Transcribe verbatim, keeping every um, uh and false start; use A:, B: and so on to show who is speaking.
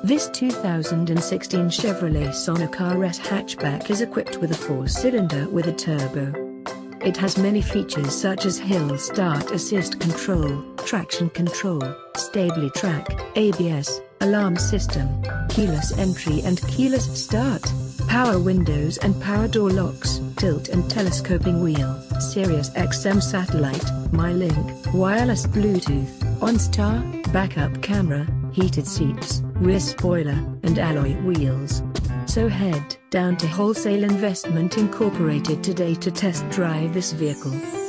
A: This two thousand sixteen Chevrolet Sonic R S Hatchback is equipped with a four-cylinder with a turbo. It has many features such as hill start assist control, traction control, StabiliTrak, A B S, alarm system, keyless entry and keyless start, power windows and power door locks, tilt and telescoping wheel, Sirius X M Satellite, MyLink, wireless Bluetooth, Onstar, backup camera, heated seats, rear spoiler, and alloy wheels. So head down to Wholesale Investment Incorporated today to test drive this vehicle.